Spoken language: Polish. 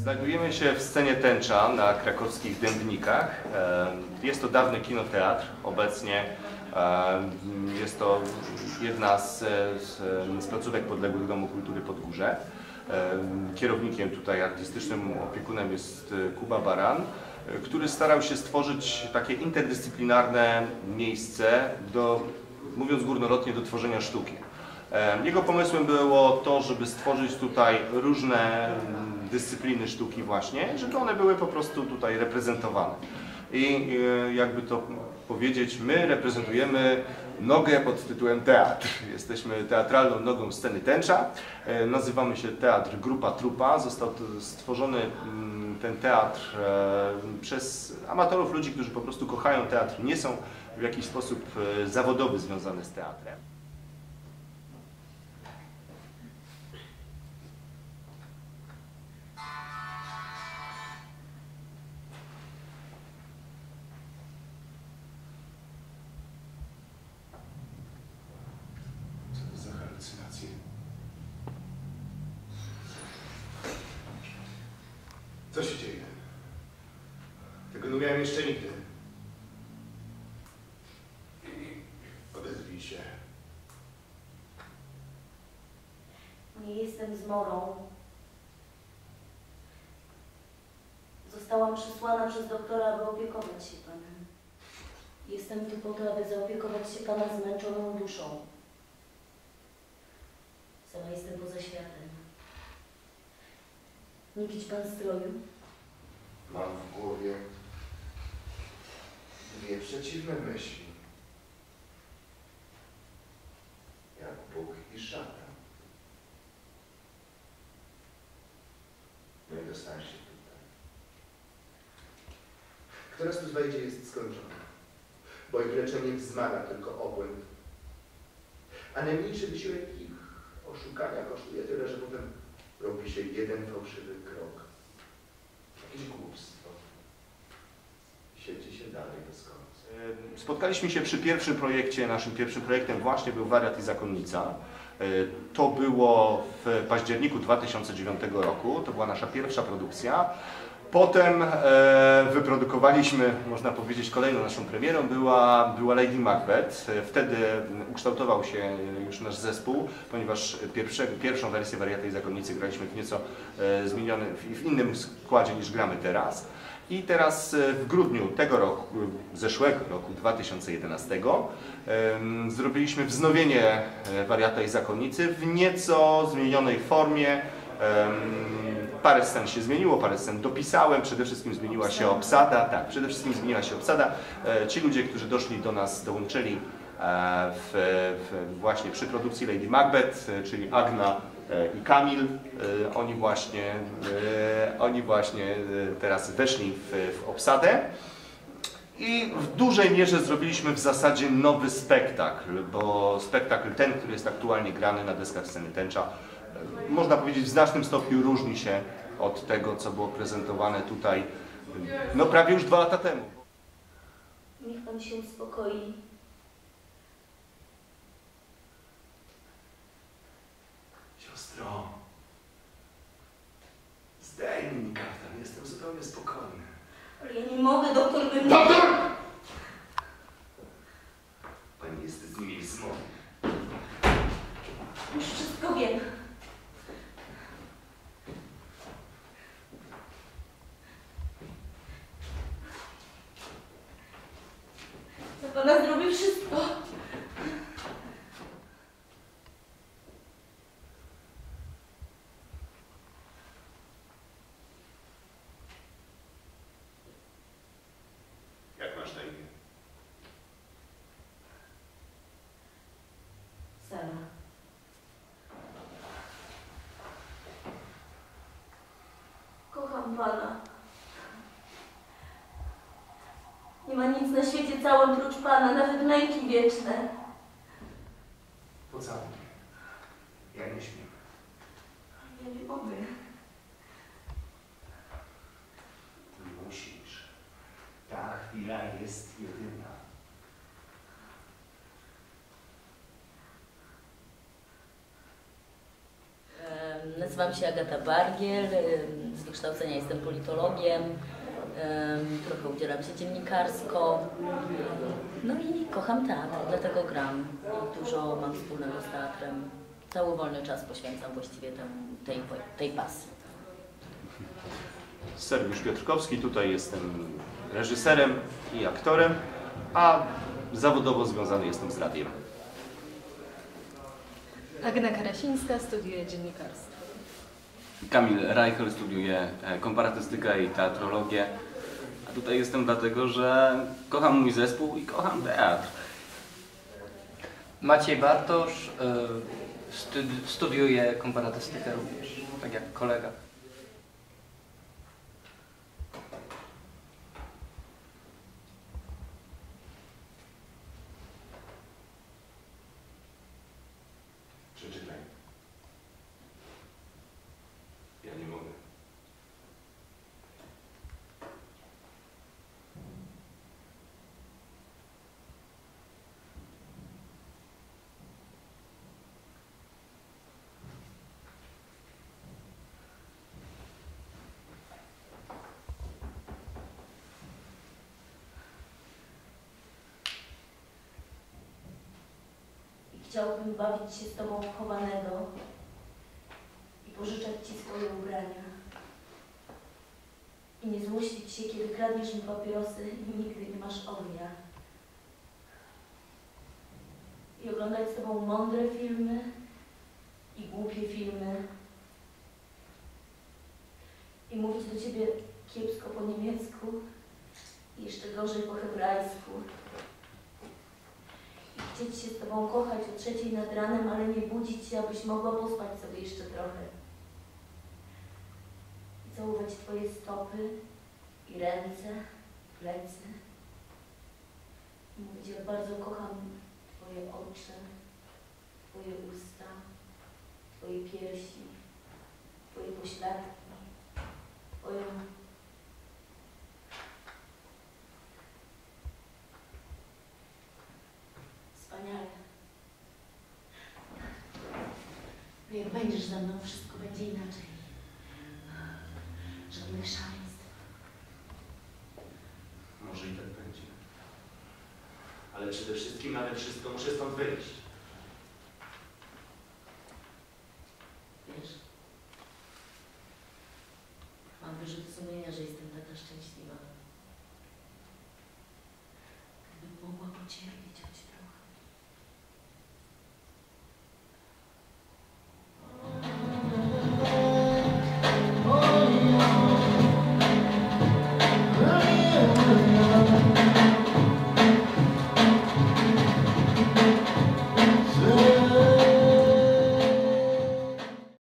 Znajdujemy się w scenie Tęcza na krakowskich Dębnikach. Jest to dawny kinoteatr. Obecnie jest to jedna z placówek podległych Domu Kultury Podgórze. Kierownikiem tutaj artystycznym, opiekunem jest Kuba Baran, który starał się stworzyć takie interdyscyplinarne miejsce mówiąc górnolotnie, do tworzenia sztuki. Jego pomysłem było to, żeby stworzyć tutaj różne dyscypliny sztuki właśnie, żeby one były po prostu tutaj reprezentowane. I jakby to powiedzieć, my reprezentujemy nogę pod tytułem teatr. Jesteśmy teatralną nogą sceny Tęcza. Nazywamy się Teatr Grupa Trupa. Został stworzony ten teatr przez amatorów, ludzi, którzy po prostu kochają teatr, nie są w jakiś sposób zawodowy związane z teatrem. Co się dzieje? Tego nie miałem jeszcze nigdy. Odezwij się. Nie jestem zmorą. Zostałam przysłana przez doktora, aby opiekować się panem. Jestem tu po to, aby zaopiekować się pana zmęczoną duszą. Sama jestem poza światem. Nie widzi pan stroju? Mam w głowie dwie przeciwne myśli. Jak Bóg i szatan. No i dostaniesz się tutaj. Która z tu wejdzie jest skończona, bo ich leczenie wzmaga tylko obłęd. A najmniejszy wysiłek ich oszukania kosztuje tyle, że potem robi się jeden fałszywy krok. Jakieś głupstwo. Siedzi się dalej bez końca. Spotkaliśmy się przy pierwszym projekcie. Naszym pierwszym projektem właśnie był Wariat i Zakonnica. To było w październiku 2009 roku. To była nasza pierwsza produkcja. Potem wyprodukowaliśmy, można powiedzieć, kolejną naszą premierą była Lady Macbeth. Wtedy ukształtował się już nasz zespół, ponieważ pierwszą wersję Wariata i Zakonnicy graliśmy w nieco w innym składzie niż gramy teraz. I teraz w grudniu tego roku, zeszłego roku 2011, zrobiliśmy wznowienie Wariata i Zakonnicy w nieco zmienionej formie. Parę scen się zmieniło, parę scen dopisałem, przede wszystkim zmieniła się obsada. Tak, przede wszystkim zmieniła się obsada. Ci ludzie, którzy doszli do nas, dołączyli właśnie przy produkcji Lady Macbeth, czyli Agna i Kamil, oni właśnie teraz weszli w obsadę. I w dużej mierze zrobiliśmy w zasadzie nowy spektakl, bo spektakl ten, który jest aktualnie grany na deskach sceny Tęcza, można powiedzieć, w znacznym stopniu różni się od tego, co było prezentowane tutaj no prawie już 2 lata temu. Niech pan się uspokoi. Siostro, zdejmij mi kaftan, jestem zupełnie spokojny. Ale ja nie mogę, doktor by mnie... Doktor! Pani jest z nimi zmorą. Już wszystko wiem. Za pana zrobię wszystko. Jak masz na imię? Sara. Kocham pana. Nie ma nic na świecie całym prócz pana, nawet męki wieczne. Pocałuj mnie. Ja nie śmiem. Ja nie mogę. Musisz. Ta chwila jest jedyna. Nazywam się Agata Bargiel, z wykształcenia jestem politologiem, trochę udzielam się dziennikarsko, no i kocham teatr, dlatego gram i dużo mam wspólnego z teatrem. Cały wolny czas poświęcam właściwie tej pasji. Sergiusz Piotrkowski, tutaj jestem reżyserem i aktorem, a zawodowo związany jestem z radiem. Agna Karasińska, studiuje dziennikarstwo. Kamil Reichel, studiuje komparatystykę i teatrologię. A tutaj jestem dlatego, że kocham mój zespół i kocham teatr. Maciej Bartosz, studiuje komparatystykę również, tak jak kolega. Przeczytaj. Ja nie mogę. Chciałbym bawić się z Tobą chowanego i pożyczać Ci swoje ubrania. I nie złościć się, kiedy kradniesz mi papierosy i nigdy nie masz ognia. I oglądać z Tobą mądre filmy i głupie filmy. I mówić do Ciebie kiepsko po niemiecku i jeszcze gorzej po hebrajsku. Chcieć się z Tobą kochać o 3:00 nad ranem, ale nie budzić się, abyś mogła pospać sobie jeszcze trochę. I całować Twoje stopy i ręce, plecy. I mówić, jak bardzo kocham Twoje oczy, Twoje usta, Twoje piersi, Twoje pośladki, Twoją... Wspaniale. Jak będziesz ze mną, wszystko będzie inaczej. Żadnych szaleństw. Może i tak będzie. Ale przede wszystkim nade wszystko muszę stąd wyjść. Wiesz, mam wyrzuty sumienia, że jestem taka szczęśliwa. Gdybym mogła pocierpieć choć